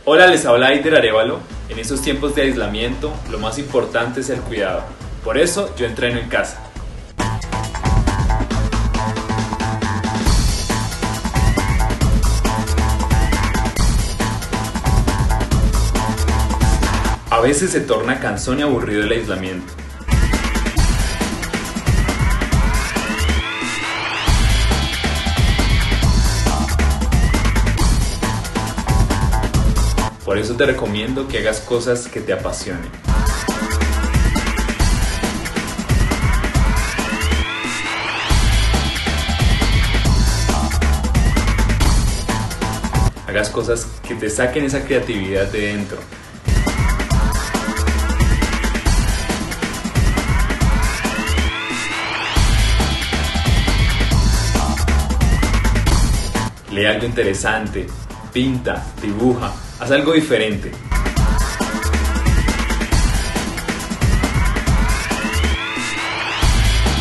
Hola, les habla Aider Arévalo. En estos tiempos de aislamiento, lo más importante es el cuidado. Por eso yo entreno en casa. A veces se torna cansón y aburrido el aislamiento. Por eso te recomiendo que hagas cosas que te apasionen. Hagas cosas que te saquen esa creatividad de dentro. Lee algo interesante, pinta, dibuja, haz algo diferente.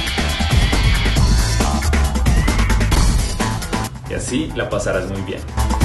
Y así la pasarás muy bien.